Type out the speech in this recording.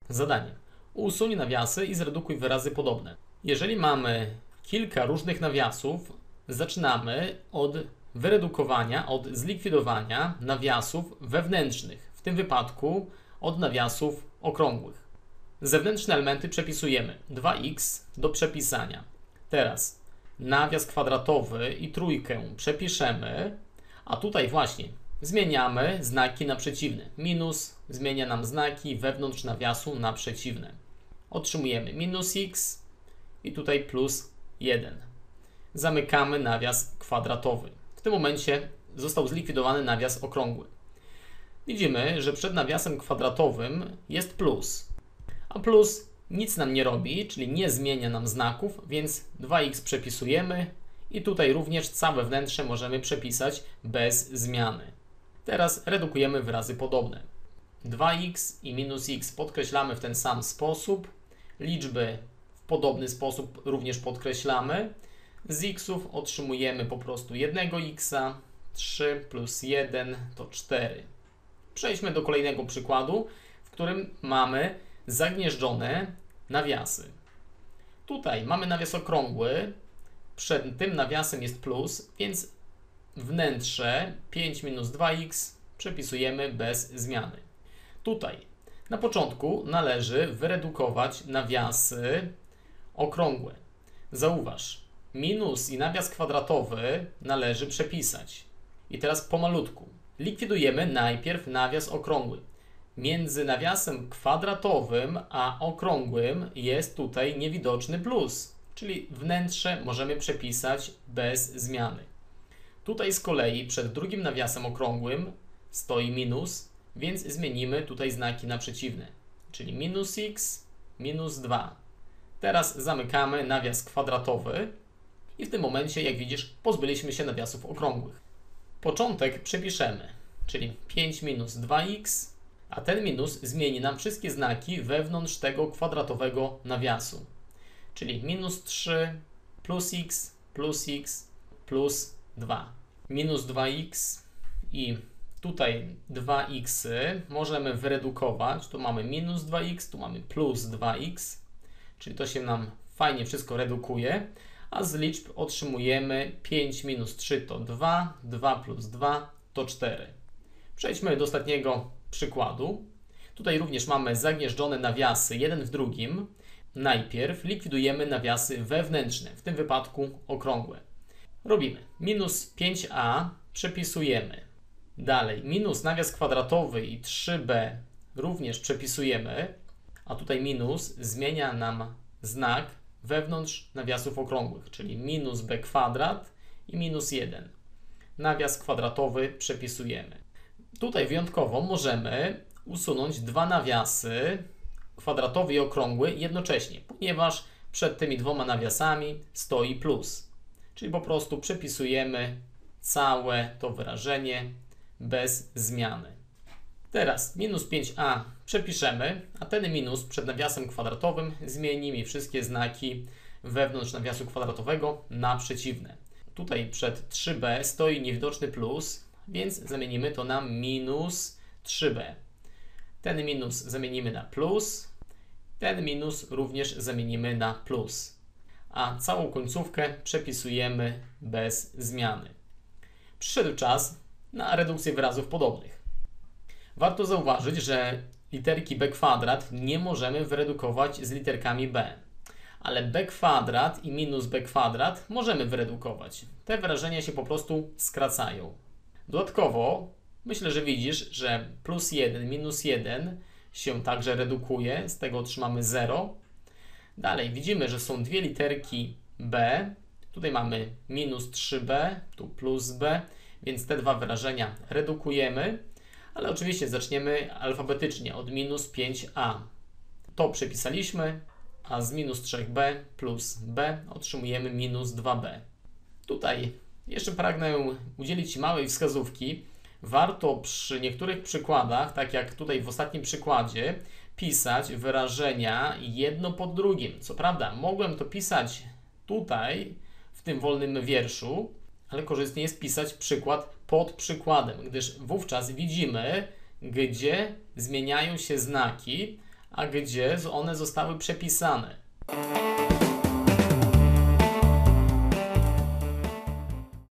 Zadanie. Usuń nawiasy i zredukuj wyrazy podobne. Jeżeli mamy kilka różnych nawiasów, zaczynamy od wyredukowania, od zlikwidowania nawiasów wewnętrznych, w tym wypadku od nawiasów okrągłych. Zewnętrzne elementy przepisujemy. 2x do przepisania. Teraz nawias kwadratowy i trójkę przepiszemy, a tutaj właśnie zmieniamy znaki na przeciwne. Minus zmienia nam znaki wewnątrz nawiasu na przeciwne. Otrzymujemy minus x i tutaj plus 1. Zamykamy nawias kwadratowy. W tym momencie został zlikwidowany nawias okrągły. Widzimy, że przed nawiasem kwadratowym jest plus, a plus nic nam nie robi, czyli nie zmienia nam znaków, więc 2x przepisujemy i tutaj również całe wnętrze możemy przepisać bez zmiany. Teraz redukujemy wyrazy podobne. 2x i minus x podkreślamy w ten sam sposób, liczby w podobny sposób również podkreślamy. Z xów otrzymujemy po prostu 1x, 3 plus 1 to 4. Przejdźmy do kolejnego przykładu, w którym mamy zagnieżdżone nawiasy. Tutaj mamy nawias okrągły, przed tym nawiasem jest plus, więc wnętrze 5 minus 2x przepisujemy bez zmiany. Tutaj na początku należy wyredukować nawiasy okrągłe. Zauważ, minus i nawias kwadratowy należy przepisać. I teraz pomalutku. Likwidujemy najpierw nawias okrągły. Między nawiasem kwadratowym a okrągłym jest tutaj niewidoczny plus, czyli wnętrze możemy przepisać bez zmiany. Tutaj z kolei przed drugim nawiasem okrągłym stoi minus, więc zmienimy tutaj znaki na przeciwne, czyli minus x, minus 2. Teraz zamykamy nawias kwadratowy i w tym momencie, jak widzisz, pozbyliśmy się nawiasów okrągłych. Początek przepiszemy, czyli 5 minus 2x, a ten minus zmieni nam wszystkie znaki wewnątrz tego kwadratowego nawiasu. Czyli minus 3, plus x, plus 2. Minus 2x i tutaj 2x możemy wyredukować. Tu mamy minus 2x, tu mamy plus 2x, czyli to się nam fajnie wszystko redukuje. A z liczb otrzymujemy 5 minus 3 to 2, 2 plus 2 to 4. Przejdźmy do ostatniego przykładu. Tutaj również mamy zagnieżdżone nawiasy jeden w drugim. Najpierw likwidujemy nawiasy wewnętrzne, w tym wypadku okrągłe. Robimy minus 5a, przepisujemy. Dalej minus nawias kwadratowy i 3b również przepisujemy, a tutaj minus zmienia nam znak wewnątrz nawiasów okrągłych, czyli minus b kwadrat i minus 1. Nawias kwadratowy przepisujemy. Tutaj wyjątkowo możemy usunąć dwa nawiasy, kwadratowy i okrągły, jednocześnie, ponieważ przed tymi dwoma nawiasami stoi plus. Czyli po prostu przepisujemy całe to wyrażenie bez zmiany. Teraz minus 5a przepiszemy, a ten minus przed nawiasem kwadratowym zmieni mi wszystkie znaki wewnątrz nawiasu kwadratowego na przeciwne. Tutaj przed 3b stoi niewidoczny plus, więc zamienimy to na minus 3b. Ten minus zamienimy na plus, ten minus również zamienimy na plus. A całą końcówkę przepisujemy bez zmiany. Przyszedł czas na redukcję wyrazów podobnych. Warto zauważyć, że literki b kwadrat nie możemy wyredukować z literkami b, ale b kwadrat i minus b kwadrat możemy wyredukować. Te wyrażenia się po prostu skracają. Dodatkowo myślę, że widzisz, że plus 1, minus 1 się także redukuje, z tego otrzymamy 0. Dalej widzimy, że są dwie literki b, tutaj mamy minus 3b, tu plus b, więc te dwa wyrażenia redukujemy, ale oczywiście zaczniemy alfabetycznie od minus 5a. To przepisaliśmy, a z minus 3b plus b otrzymujemy minus 2b. Tutaj jeszcze pragnę udzielić Ci małej wskazówki. Warto przy niektórych przykładach, tak jak tutaj w ostatnim przykładzie, pisać wyrażenia jedno po drugim. Co prawda, mogłem to pisać tutaj, w tym wolnym wierszu, ale korzystnie jest pisać przykład pod przykładem, gdyż wówczas widzimy, gdzie zmieniają się znaki, a gdzie one zostały przepisane.